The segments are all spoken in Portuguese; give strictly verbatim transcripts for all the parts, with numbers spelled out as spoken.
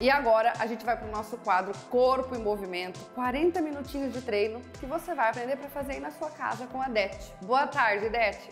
E agora a gente vai para o nosso quadro Corpo em Movimento, quarenta minutinhos de treino que você vai aprender para fazer aí na sua casa com a Dete. Boa tarde, Dete!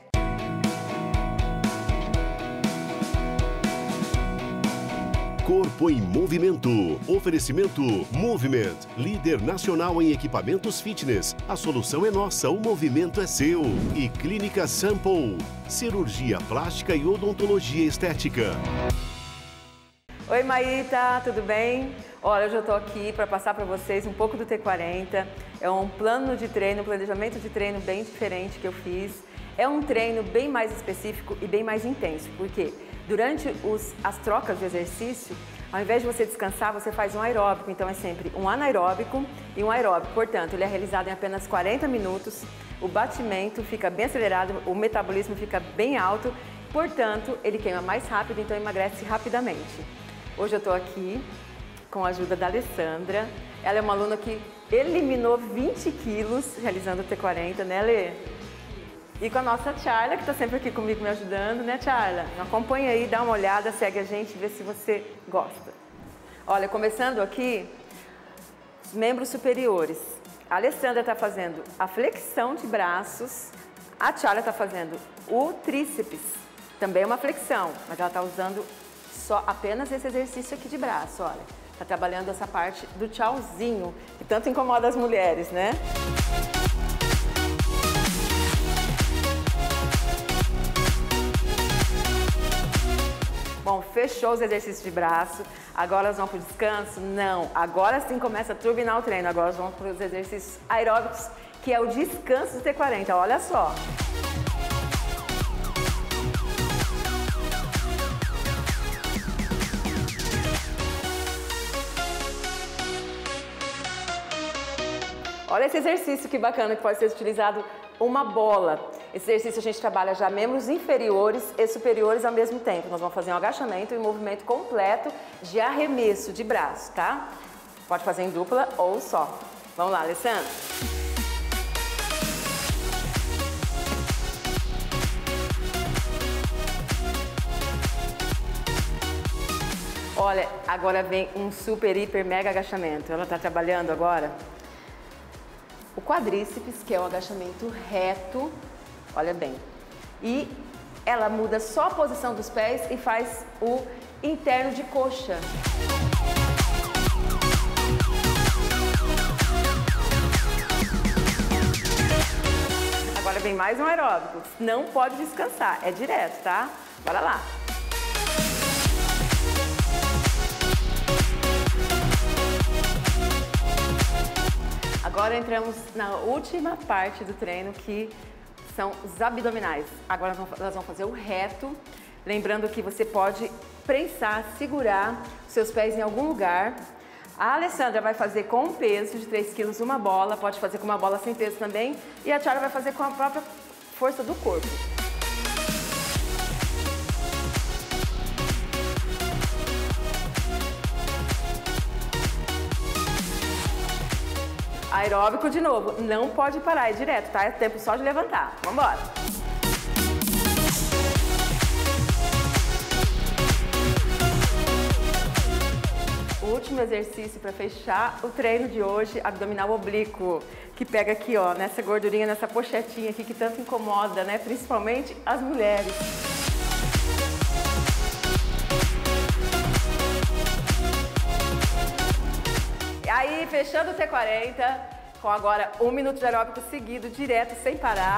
Corpo em Movimento. Oferecimento Movement, líder nacional em equipamentos fitness. A solução é nossa, o movimento é seu. E Clínica Sample, cirurgia plástica e odontologia estética. Oi, Maíta, tudo bem? Olha, hoje eu tô aqui para passar para vocês um pouco do T quarenta. É um plano de treino, um planejamento de treino bem diferente que eu fiz. É um treino bem mais específico e bem mais intenso, porque durante os, as trocas de exercício, ao invés de você descansar, você faz um aeróbico. Então é sempre um anaeróbico e um aeróbico. Portanto, ele é realizado em apenas quarenta minutos, o batimento fica bem acelerado, o metabolismo fica bem alto, portanto, ele queima mais rápido, então emagrece rapidamente. Hoje eu estou aqui com a ajuda da Alessandra. Ela é uma aluna que eliminou vinte quilos realizando o T quarenta, né, Lê? E com a nossa Charla, que está sempre aqui comigo me ajudando, né, Charla? Acompanha aí, dá uma olhada, segue a gente, vê se você gosta. Olha, começando aqui, os membros superiores. A Alessandra está fazendo a flexão de braços, a Charla está fazendo o tríceps, também é uma flexão, mas ela está usando só apenas esse exercício aqui de braço, olha. Está trabalhando essa parte do tchauzinho, que tanto incomoda as mulheres, né? Bom, fechou os exercícios de braço, agora elas vão para o descanso? Não, agora sim começa a turbinar o treino, agora elas vão para os exercícios aeróbicos, que é o descanso do T quarenta, olha só. Olha esse exercício que bacana, que pode ser utilizado uma bola. Esse exercício a gente trabalha já membros inferiores e superiores ao mesmo tempo. Nós vamos fazer um agachamento e um movimento completo de arremesso de braço, tá? Pode fazer em dupla ou só. Vamos lá, Alessandra. Olha, agora vem um super, hiper, mega agachamento. Ela está trabalhando agora o quadríceps, que é o agachamento reto, olha bem. E ela muda só a posição dos pés e faz o interno de coxa. Agora vem mais um aeróbico. Não pode descansar, é direto, tá? Bora lá. Agora entramos na última parte do treino, que são os abdominais. Agora nós vamos fazer o reto, lembrando que você pode prensar, segurar os seus pés em algum lugar. A Alessandra vai fazer com um peso de três quilos uma bola, pode fazer com uma bola sem peso também, e a Charla vai fazer com a própria força do corpo. Aeróbico de novo, não pode parar, é direto, tá? É tempo só de levantar. Vamos embora! O último exercício para fechar o treino de hoje, abdominal oblíquo, que pega aqui, ó, nessa gordurinha, nessa pochetinha aqui que tanto incomoda, né? Principalmente as mulheres. Aí, fechando o T quarenta, com agora um minuto de aeróbico seguido, direto, sem parar.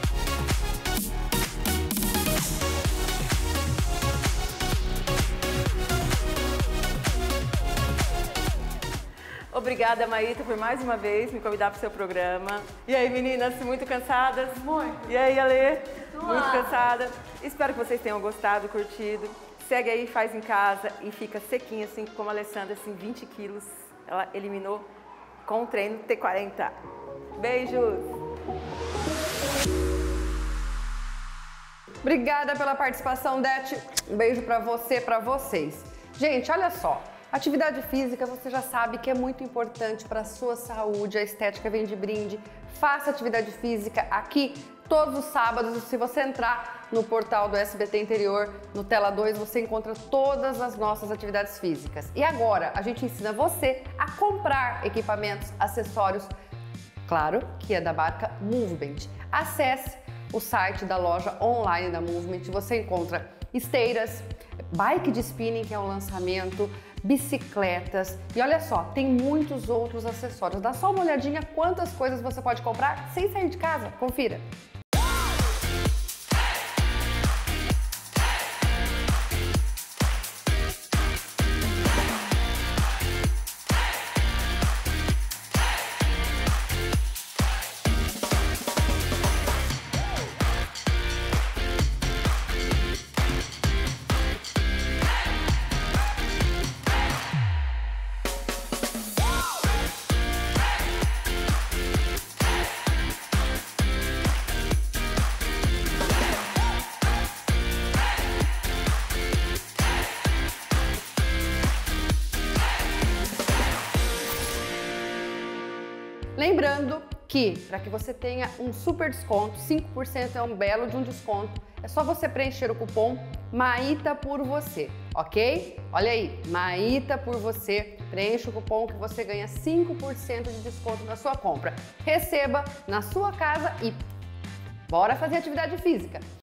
Obrigada, Maíta, por mais uma vez me convidar para o seu programa. E aí, meninas, muito cansadas? Muito. E aí, Alê? Muito, muito cansada. Espero que vocês tenham gostado, curtido. Segue aí, faz em casa e fica sequinha, assim como a Alessandra, assim, vinte quilos. Ela eliminou com o treino T quarenta. Beijos! Obrigada pela participação, Dete. Um beijo pra você, pra vocês. Gente, olha só. Atividade física, você já sabe que é muito importante para a sua saúde. A estética vem de brinde. Faça atividade física aqui todos os sábados. Se você entrar no portal do S B T Interior, no Tela dois, você encontra todas as nossas atividades físicas. E agora, a gente ensina você a comprar equipamentos, acessórios, claro, que é da marca Movement. Acesse o site da loja online da Movement, você encontra esteiras, bike de spinning, que é um lançamento, bicicletas e olha só, tem muitos outros acessórios. Dá só uma olhadinha quantas coisas você pode comprar sem sair de casa. Confira! Lembrando que, para que você tenha um super desconto, cinco por cento é um belo de um desconto, é só você preencher o cupom Maíta por você, ok? Olha aí, Maíta por você, preencha o cupom que você ganha cinco por cento de desconto na sua compra. Receba na sua casa e bora fazer atividade física!